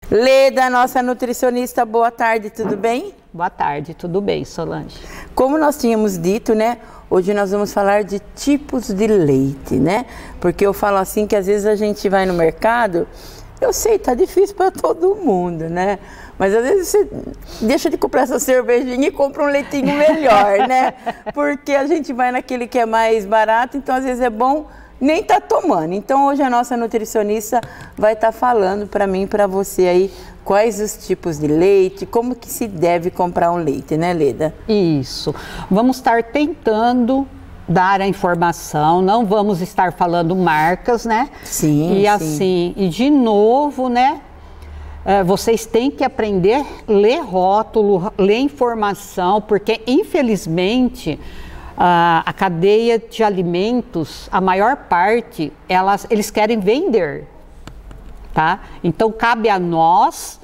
Leda, nossa nutricionista, boa tarde, tudo bem? Boa tarde, tudo bem, Solange? Como nós tínhamos dito, né? Hoje nós vamos falar de tipos de leite, né? Porque eu falo assim que às vezes a gente vai no mercado, eu sei, tá difícil para todo mundo, né? Mas às vezes você deixa de comprar essa cervejinha e compra um leitinho melhor, né? Porque a gente vai naquele que é mais barato, então às vezes é bom nem tá tomando. Então hoje a nossa nutricionista vai estar falando para mim e para você aí quais os tipos de leite, como que se deve comprar um leite, né, Leda? Isso. Vamos estar tentando dar a informação, não vamos estar falando marcas, né? Sim, e assim, e de novo, né? Vocês têm que aprender a ler rótulo, ler informação, porque infelizmente a cadeia de alimentos, a maior parte, eles querem vender, tá? Então cabe a nós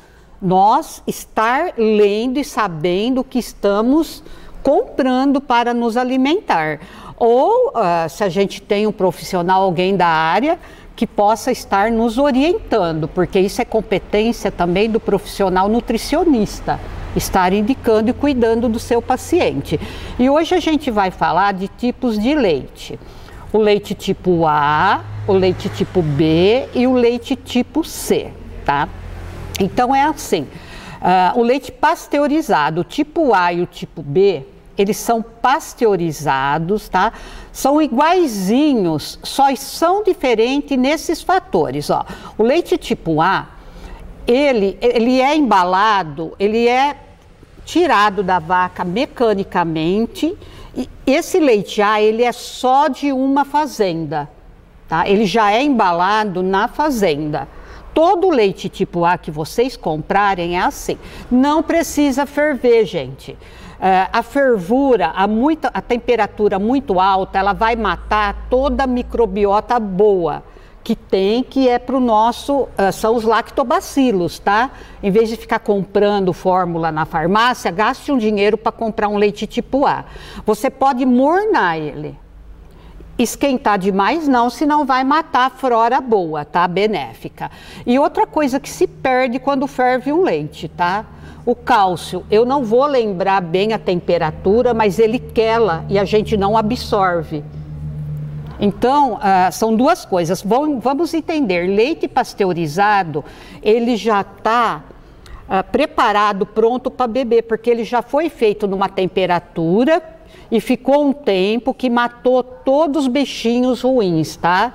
estar lendo e sabendo o que estamos comprando para nos alimentar. Ou se a gente tem um profissional, alguém da área, que possa estar nos orientando, porque isso é competência também do profissional nutricionista, estar indicando e cuidando do seu paciente. E hoje a gente vai falar de tipos de leite. O leite tipo A, o leite tipo B e o leite tipo C, tá? Então é assim, o leite pasteurizado, o tipo A e o tipo B, eles são pasteurizados, tá? São iguaizinhos, só são diferentes nesses fatores, ó. O leite tipo A, ele é embalado, ele é tirado da vaca mecanicamente, e esse leite A, ele é só de uma fazenda, tá? Ele já é embalado na fazenda. Todo leite tipo A que vocês comprarem é assim, não precisa ferver, gente. A fervura, a temperatura muito alta, ela vai matar toda a microbiota boa que é para o nosso, são os lactobacilos, tá? Em vez de ficar comprando fórmula na farmácia, gaste um dinheiro para comprar um leite tipo A. Você pode mornar ele. Esquentar demais não, senão vai matar a flora boa, tá? Benéfica. E outra coisa que se perde quando ferve um leite, tá? O cálcio, eu não vou lembrar bem a temperatura, mas ele quela e a gente não absorve. Então, são duas coisas. Vamos entender, leite pasteurizado, ele já está preparado, pronto para beber, porque ele já foi feito numa temperatura e ficou um tempo que matou todos os bichinhos ruins, tá?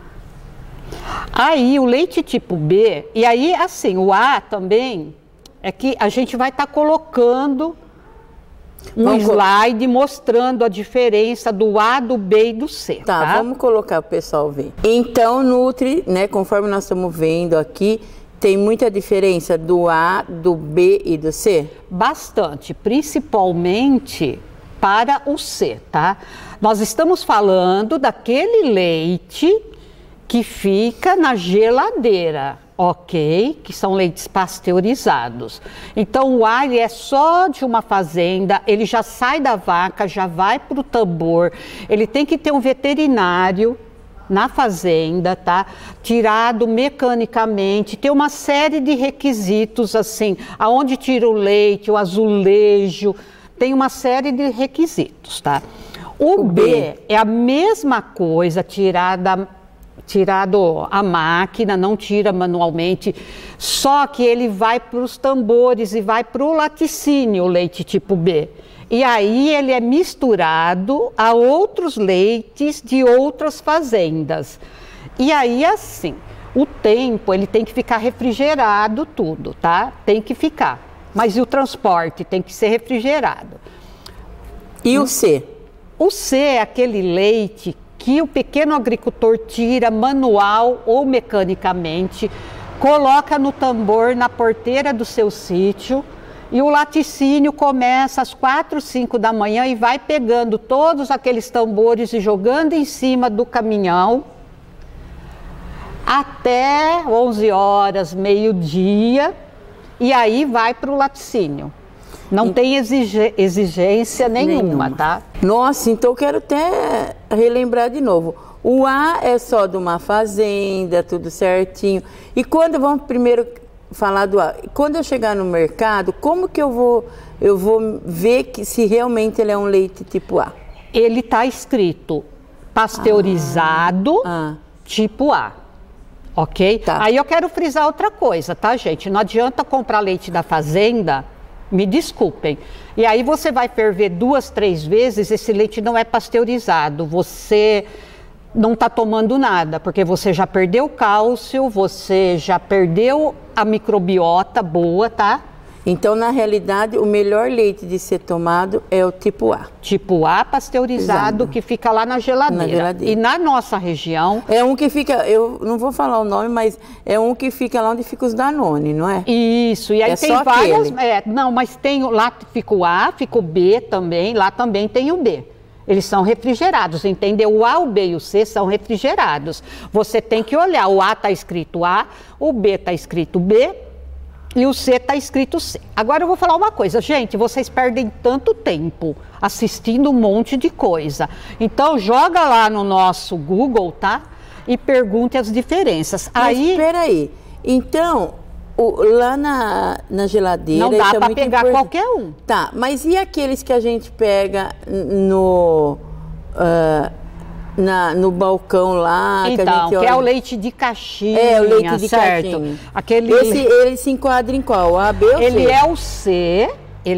Aí, o leite tipo B, e aí, assim, o A também, é que a gente vai estar colocando um slide mostrando a diferença do A, do B e do C. Tá, vamos colocar para o pessoal ver. Então, Nutri, né, conforme nós estamos vendo aqui, tem muita diferença do A, do B e do C? Bastante, principalmente para o C, tá? Nós estamos falando daquele leite que fica na geladeira, ok? Que são leites pasteurizados. Então o A é só de uma fazenda, ele já sai da vaca, já vai para o tambor, ele tem que ter um veterinário na fazenda, tá? Tirado mecanicamente, tem uma série de requisitos assim, aonde tira o leite, o azulejo, tem uma série de requisitos, tá? O B é a mesma coisa, tirado a máquina, não tira manualmente, só que ele vai para os tambores e vai para o laticínio, o leite tipo B. E aí ele é misturado a outros leites de outras fazendas. E aí assim, o tempo ele tem que ficar refrigerado tudo, tá? Tem que ficar. Mas e o transporte tem que ser refrigerado. E o C? O C é aquele leite que o pequeno agricultor tira manual ou mecanicamente, coloca no tambor na porteira do seu sítio e o laticínio começa às 4, 5 da manhã e vai pegando todos aqueles tambores e jogando em cima do caminhão até 11 horas, meio-dia, e aí vai para o laticínio. Não tem exigência nenhuma, tá? Nossa, então eu quero até relembrar de novo. O A é só de uma fazenda, tudo certinho. E quando vamos primeiro falar do A. Quando eu chegar no mercado, como que eu vou ver se realmente ele é um leite tipo A? Ele está escrito pasteurizado tipo A. Ok? Tá. Aí eu quero frisar outra coisa, tá, gente? Não adianta comprar leite da fazenda, me desculpem. E aí você vai ferver 2, 3 vezes, esse leite não é pasteurizado. Você não está tomando nada, porque você já perdeu cálcio, você já perdeu a microbiota boa, tá? Então, na realidade, o melhor leite de ser tomado é o tipo A. Tipo A pasteurizado, que fica lá na geladeira. Na geladeira. E na nossa região... É um que fica, eu não vou falar o nome, mas é um que fica lá onde fica os Danone, não é? Isso, e aí tem só várias... aquele. Não, mas tem, lá fica o A, fica o B também, lá também tem o B. Eles são refrigerados, entendeu? O A, o B e o C são refrigerados. Você tem que olhar, o A está escrito A, o B está escrito B, e o C está escrito C. Agora eu vou falar uma coisa, gente, vocês perdem tanto tempo assistindo um monte de coisa. Então joga lá no nosso Google, tá? E pergunte as diferenças. Mas espera aí, então, lá na geladeira... Não dá isso é para muito pegar importante. qualquer um. Tá, mas e aqueles que a gente pega no balcão lá? Então, que a gente é olha... o leite de caixinha, É, o leite de certo? caixinha. Aquele... Ele se enquadra em qual? A, B ou C? Ele é o C,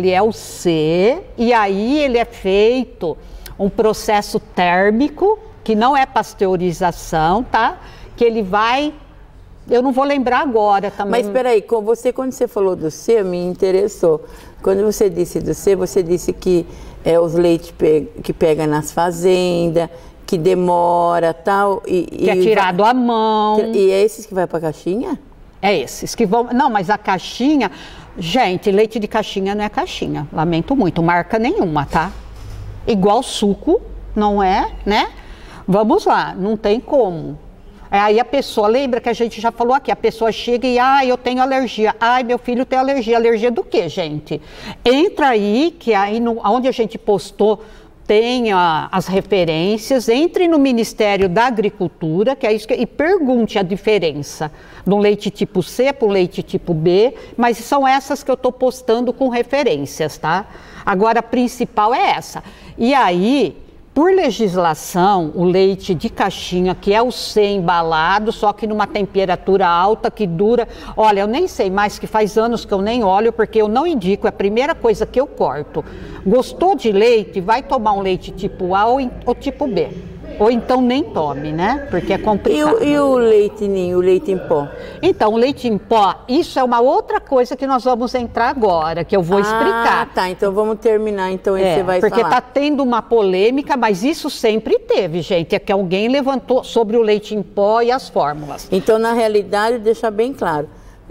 e aí ele é feito um processo térmico, que não é pasteurização, tá? Que ele vai... Eu não vou lembrar agora também. Mas espera aí, quando você falou do C, me interessou. Quando você disse do C, você disse que é os leites que pega nas fazendas, que demora tal. Que é tirado à mão. E é esses que vai para a caixinha? É esses que vão... Não, mas a caixinha... Gente, leite de caixinha não é caixinha. Lamento muito, marca nenhuma, tá? Igual suco, não é, né? Vamos lá, não tem como. Aí a pessoa, lembra que a gente já falou aqui, a pessoa chega e, eu tenho alergia. Ai, meu filho tem alergia. Alergia do quê, gente? Entra aí, que aí onde a gente postou tem as referências, entre no Ministério da Agricultura, que é isso e pergunte a diferença do leite tipo C para o leite tipo B, mas são essas que eu estou postando com referências, tá? Agora, a principal é essa. E aí... Por legislação, o leite de caixinha, que é o C embalado, só que numa temperatura alta, que dura... Olha, eu nem sei mais, que faz anos que eu nem olho, porque eu não indico, é a primeira coisa que eu corto. Gostou de leite, vai tomar um leite tipo A ou tipo B. Ou então nem tome, né? Porque é complicado. E o leite ninho, o leite em pó? Então, o leite em pó, isso é uma outra coisa que nós vamos entrar agora, que eu vou explicar. Tá, então vamos terminar, então você vai porque falar. Tá tendo uma polêmica, mas isso sempre teve, gente, é que alguém levantou sobre o leite em pó e as fórmulas. Então, na realidade, deixa bem claro,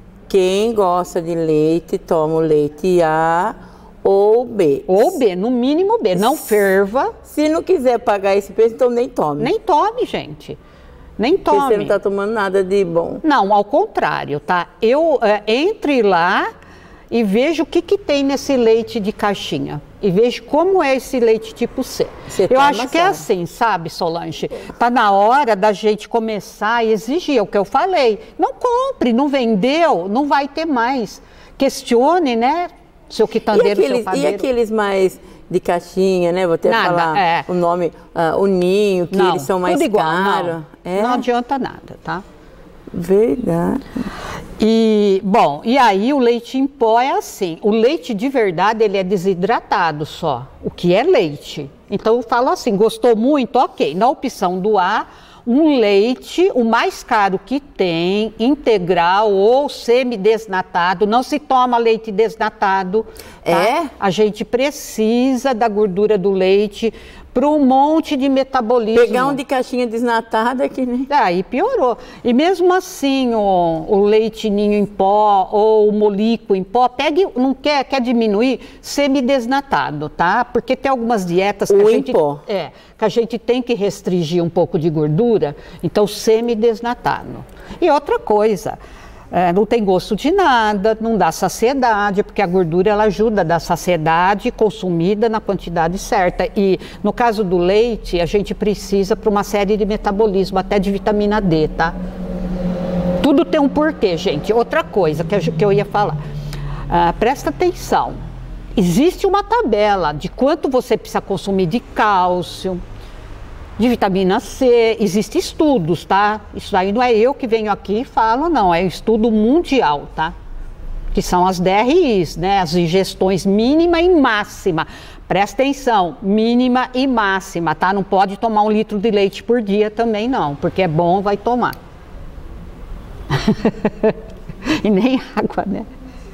quem gosta de leite, toma o leite A ou B. Ou B, no mínimo B, não ferva. Se não quiser pagar esse preço, então nem tome. Nem tome, gente. Nem tome. Porque você não está tomando nada de bom. Não, ao contrário, tá? Entre lá e veja o que tem nesse leite de caixinha. E veja como é esse leite tipo C. Eu acho que é assim, sabe, Solange? Tá na hora da gente começar a exigir, é o que eu falei. Não compre, não vendeu, não vai ter mais. Questione, né? Seu quitandeiro, seu padeiro. E aqueles mais de caixinha, né? Vou até falar o nome, o ninho, que eles são mais caros. Não adianta nada, tá? Verdade. E aí o leite em pó é assim. O leite de verdade, ele é desidratado só. O que é leite. Então eu falo assim, gostou muito? Ok. Na opção do A, um leite, o mais caro que tem, integral ou semi-desnatado. Não se toma leite desnatado. Tá? A gente precisa da gordura do leite para um monte de metabolismo. Pegar um de caixinha desnatada que nem... Aí piorou. E mesmo assim, o leite ninho em pó ou o molico em pó, não quer diminuir, semi-desnatado, tá? Porque tem algumas dietas que a gente tem que restringir um pouco de gordura, então semi-desnatado. E outra coisa, não tem gosto de nada, não dá saciedade, porque a gordura ela ajuda a dar saciedade consumida na quantidade certa. E no caso do leite, a gente precisa para uma série de metabolismo, até de vitamina D, tá? Tudo tem um porquê, gente. Outra coisa que eu ia falar. Presta atenção. Existe uma tabela de quanto você precisa consumir de cálcio, de vitamina C. Existem estudos, tá? Isso aí não é eu que venho aqui e falo, não. É um estudo mundial, tá? Que são as DRIs, né? As ingestões mínima e máxima. Presta atenção, mínima e máxima, tá? Não pode tomar 1 litro de leite por dia também não, porque é bom, vai tomar. E nem água, né?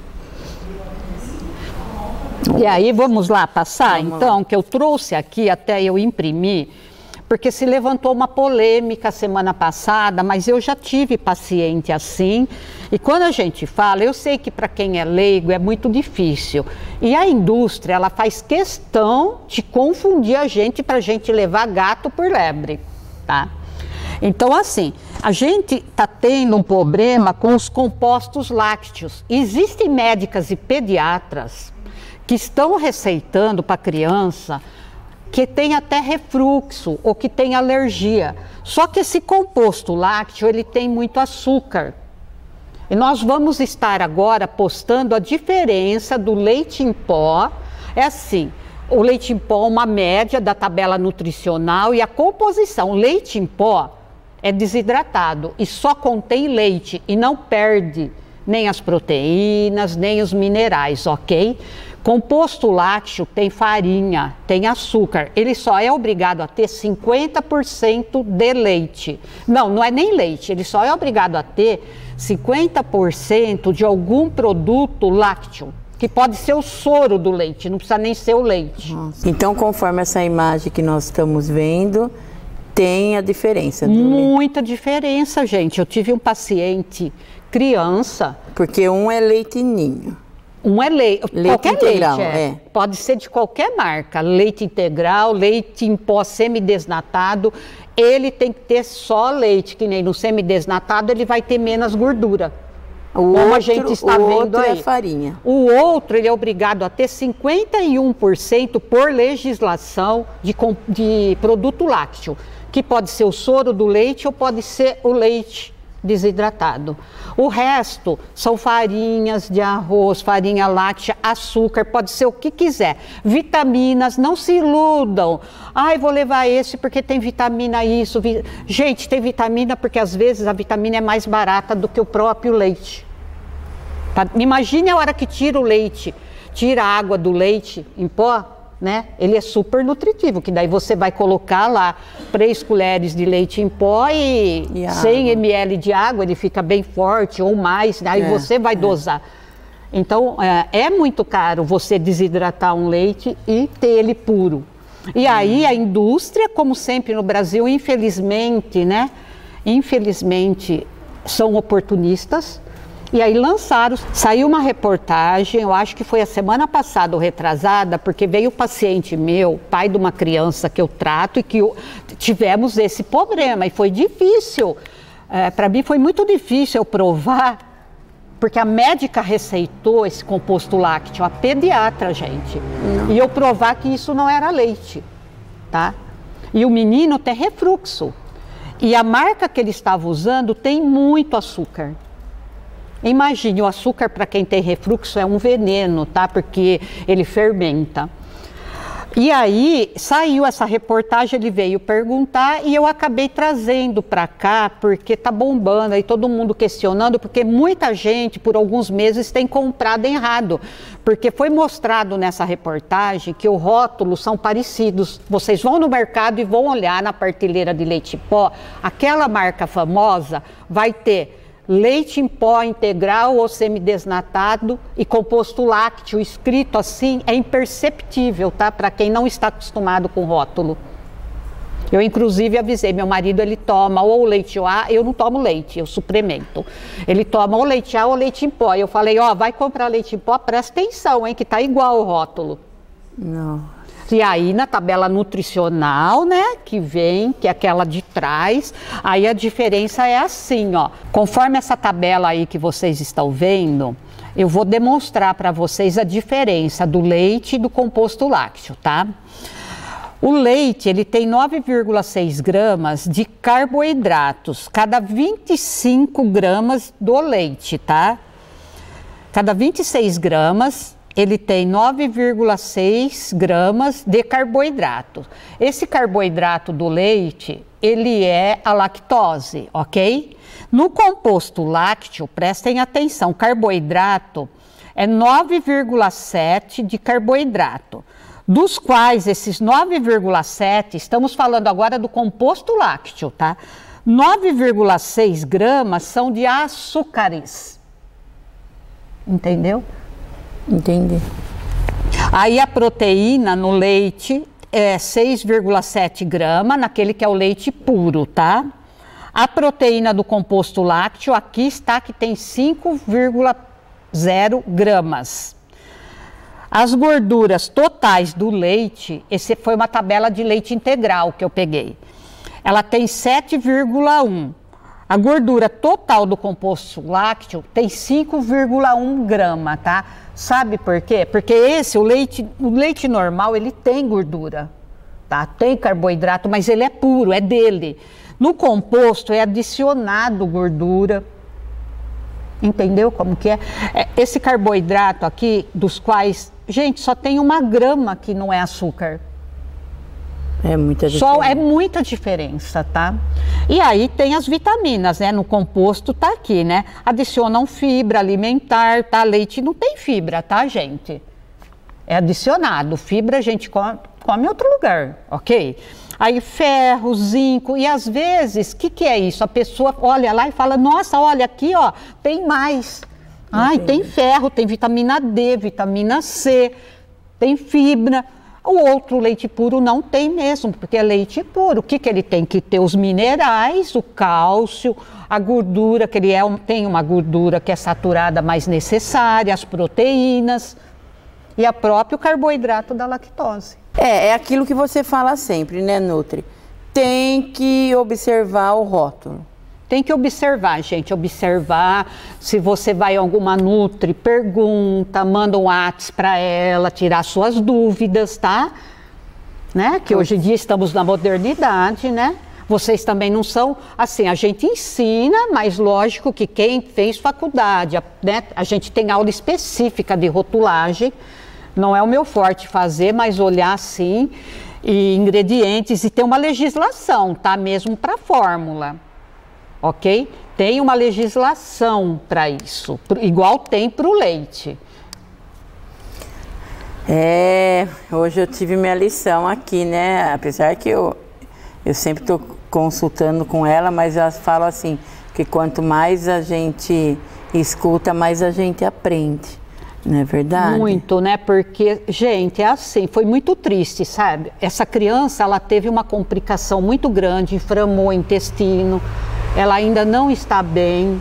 E aí, vamos lá passar, então, que eu trouxe aqui, até eu imprimir, porque se levantou uma polêmica semana passada, mas eu já tive paciente assim, e quando a gente fala, eu sei que para quem é leigo é muito difícil, e a indústria, ela faz questão de confundir a gente para a gente levar gato por lebre, tá? Então, assim, a gente está tendo um problema com os compostos lácteos. Existem médicas e pediatras que estão receitando para criança que tem até refluxo ou que tem alergia. Só que esse composto lácteo, ele tem muito açúcar. E nós vamos estar agora postando a diferença do leite em pó. É assim, o leite em pó é uma média da tabela nutricional e a composição. O leite em pó é desidratado e só contém leite e não perde nem as proteínas, nem os minerais, ok? Composto lácteo tem farinha, tem açúcar, ele só é obrigado a ter 50% de leite. Não, não é nem leite, ele só é obrigado a ter 50% de algum produto lácteo, que pode ser o soro do leite, não precisa nem ser o leite. Nossa. Então, conforme essa imagem que nós estamos vendo, tem a diferença. Muita diferença, gente. Eu tive um paciente criança. Porque um é leite ninho. Um é leite qualquer integral, leite, pode ser de qualquer marca, leite integral, leite em pó semidesnatado, ele tem que ter só leite, que nem no semidesnatado ele vai ter menos gordura. Como a gente está vendo aí. É farinha. O outro, ele é obrigado a ter 51% por legislação de produto lácteo, que pode ser o soro do leite ou pode ser o leite desidratado. O resto são farinhas de arroz, farinha láctea, açúcar, pode ser o que quiser. Vitaminas, não se iludam. Ai, vou levar esse porque tem vitamina isso. Gente, tem vitamina porque às vezes a vitamina é mais barata do que o próprio leite. Imagine a hora que tira o leite, tira a água do leite em pó, né? Ele é super nutritivo, que daí você vai colocar lá 3 colheres de leite em pó e 100 ml de água, ele fica bem forte ou mais, aí você vai dosar. Então, é muito caro você desidratar um leite e ter ele puro. E aí a indústria, como sempre no Brasil, infelizmente, né? Infelizmente, são oportunistas. E aí saiu uma reportagem, eu acho que foi a semana passada ou retrasada, porque veio um paciente meu, pai de uma criança que eu trato e que tivemos esse problema e foi difícil. Para mim foi muito difícil eu provar, porque a médica receitou esse composto lácteo, a pediatra, gente, e eu provar que isso não era leite, tá? E o menino tem refluxo. E a marca que ele estava usando tem muito açúcar. Imagine, o açúcar para quem tem refluxo é um veneno, tá? Porque ele fermenta. E aí saiu essa reportagem, ele veio perguntar e eu acabei trazendo para cá porque tá bombando aí, todo mundo questionando, porque muita gente por alguns meses tem comprado errado, porque foi mostrado nessa reportagem que os rótulos são parecidos. Vocês vão no mercado e vão olhar na prateleira de leite em pó, aquela marca famosa vai ter leite em pó integral ou semidesnatado e composto lácteo, escrito assim, é imperceptível, tá? Para quem não está acostumado com rótulo. Eu, inclusive, avisei, meu marido, ele toma ou leite A, eu não tomo leite, eu suplemento. Ele toma ou leite A ou leite em pó. Eu falei, ó, vai comprar leite em pó, presta atenção, hein, que tá igual o rótulo. Não. E aí na tabela nutricional, né, que vem, que é aquela de trás, aí a diferença é assim, ó. Conforme essa tabela aí que vocês estão vendo, eu vou demonstrar para vocês a diferença do leite e do composto lácteo, tá? O leite, ele tem 9,6 gramas de carboidratos, cada 25 gramas do leite, tá? Cada 26 gramas, ele tem 9,6 gramas de carboidrato. Esse carboidrato do leite, ele é a lactose, ok? No composto lácteo, prestem atenção, carboidrato é 9,7 de carboidrato. Dos quais esses 9,7, estamos falando agora do composto lácteo, tá? 9,6 gramas são de açúcares. Entendeu? Entendi. Aí a proteína no leite é 6,7 gramas, naquele que é o leite puro, tá? A proteína do composto lácteo, aqui está que tem 5,0 gramas. As gorduras totais do leite, esse foi uma tabela de leite integral que eu peguei. Ela tem 7,1. A gordura total do composto lácteo tem 5,1 grama, tá? Sabe por quê? Porque o leite normal, ele tem gordura, tá? Tem carboidrato, mas ele é puro, é dele. No composto é adicionado gordura. Entendeu como que é? Esse carboidrato aqui, dos quais, gente, só tem 1 grama que não é açúcar. É muita diferença. Só é muita diferença, tá? E aí tem as vitaminas, né? No composto tá aqui, né? Adicionam fibra alimentar, tá? Leite não tem fibra, tá, gente? É adicionado. Fibra a gente come em outro lugar, ok? Aí ferro, zinco, e às vezes, o que é isso? A pessoa olha lá e fala, nossa, olha aqui, ó, tem mais. Ai, tem ferro, tem vitamina D, vitamina C, tem fibra. O outro leite puro não tem mesmo, porque é leite puro. O que ele tem? Que ter os minerais, o cálcio, a gordura, que ele tem uma gordura que é saturada mais necessária, as proteínas e o próprio carboidrato da lactose. É aquilo que você fala sempre, né, Nutri? Tem que observar o rótulo. Tem que observar, gente, observar. Se você vai em alguma Nutri, pergunta, manda um WhatsApp para ela, tirar suas dúvidas, tá? Né? Que hoje em dia estamos na modernidade, né? Vocês também não são, assim, a gente ensina, mas lógico que quem fez faculdade, né? A gente tem aula específica de rotulagem. Não é o meu forte fazer, mas olhar assim, e ingredientes, e tem uma legislação, tá? Mesmo para fórmula, ok? Tem uma legislação para isso, igual tem para o leite. Hoje eu tive minha lição aqui, né? Apesar que eu sempre estou consultando com ela, mas ela fala assim, que quanto mais a gente escuta, mais a gente aprende. Não é verdade? Muito, né? Porque, gente, é assim, foi muito triste, sabe? Essa criança, ela teve uma complicação muito grande, inflamou o intestino, ela ainda não está bem.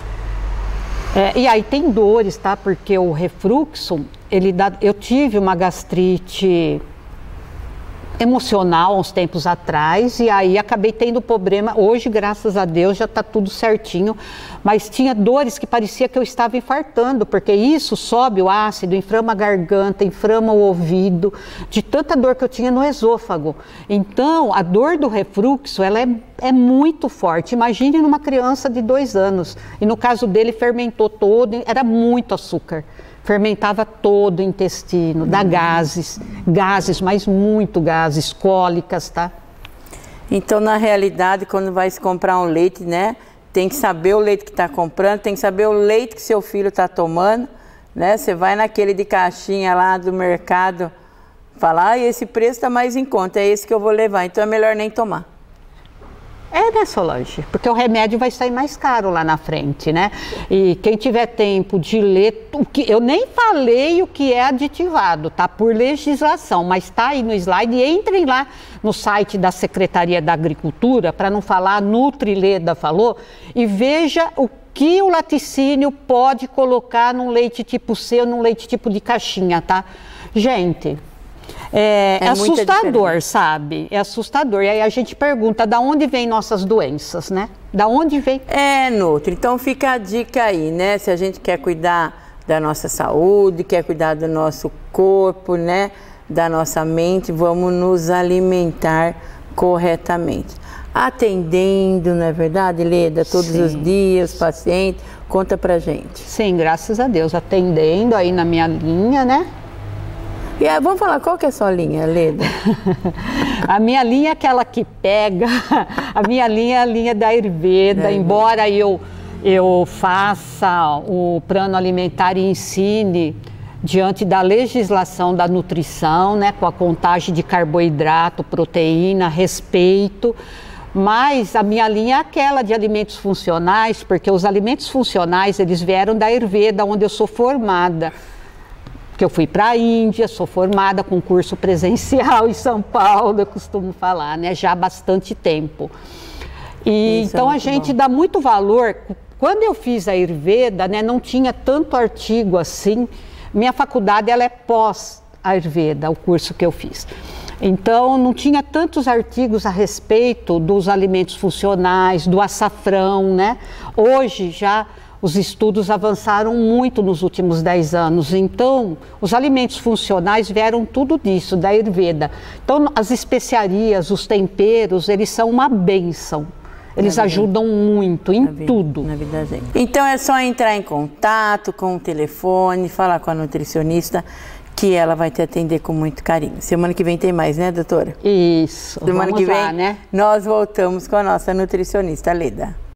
E aí tem dores, tá? Porque o refluxo, eu tive uma gastrite emocional há uns tempos atrás, e aí acabei tendo problema. Hoje, graças a Deus, já está tudo certinho, mas tinha dores que parecia que eu estava infartando, porque isso sobe o ácido, inflama a garganta, inflama o ouvido, de tanta dor que eu tinha no esôfago. Então, a dor do refluxo, ela é muito forte. Imagine numa criança de 2 anos, e no caso dele fermentou todo, era muito açúcar. Fermentava todo o intestino, dá gases, mas muito gases, cólicas, tá? Então, na realidade, quando vai se comprar um leite, né, tem que saber o leite que está comprando, tem que saber o leite que seu filho está tomando, né? Você vai naquele de caixinha lá do mercado, falar, esse preço está mais em conta, é esse que eu vou levar, então é melhor nem tomar. Né, Solange? Porque o remédio vai sair mais caro lá na frente, né? E quem tiver tempo de ler, eu nem falei o que é aditivado, tá? Por legislação, mas tá aí no slide. Entrem lá no site da Secretaria da Agricultura, para não falar, Nutrileda falou, e veja o que o laticínio pode colocar num leite tipo C ou num leite tipo de caixinha, tá? Gente... É assustador, sabe? É assustador. E aí a gente pergunta, da onde vêm nossas doenças, né? Da onde vem? Nutri. Então fica a dica aí, né? Se a gente quer cuidar da nossa saúde, quer cuidar do nosso corpo, né? da nossa mente, vamos nos alimentar corretamente. Atendendo, não é verdade, Leda? Todos os dias, pacientes, conta pra gente. Sim, graças a Deus, atendendo aí na minha linha, né? E aí, vamos falar, qual que é a sua linha, Leda? A minha linha é aquela que pega, a minha linha é a linha da Ayurveda, embora eu faça o plano alimentar e ensine diante da legislação da nutrição, né, com a contagem de carboidrato, proteína, respeito, mas a minha linha é aquela de alimentos funcionais, porque os alimentos funcionais, eles vieram da Ayurveda, onde eu sou formada. Porque eu fui para a Índia, sou formada com curso presencial em São Paulo, eu costumo falar, né, já há bastante tempo. E então a gente dá muito valor. Quando eu fiz a Ayurveda, né, não tinha tanto artigo assim. Minha faculdade ela é pós-Ayurveda, o curso que eu fiz. Então, não tinha tantos artigos a respeito dos alimentos funcionais, do açafrão, né? Hoje já os estudos avançaram muito nos últimos 10 anos. Então, os alimentos funcionais vieram tudo disso, da Ayurveda. Então, as especiarias, os temperos, eles são uma bênção. Eles ajudam muito em tudo. Na vida da gente. Então é só entrar em contato com o telefone, falar com a nutricionista, que ela vai te atender com muito carinho. Semana que vem tem mais, né, doutora? Isso. Semana que vem, né? Nós voltamos com a nossa nutricionista, Leda.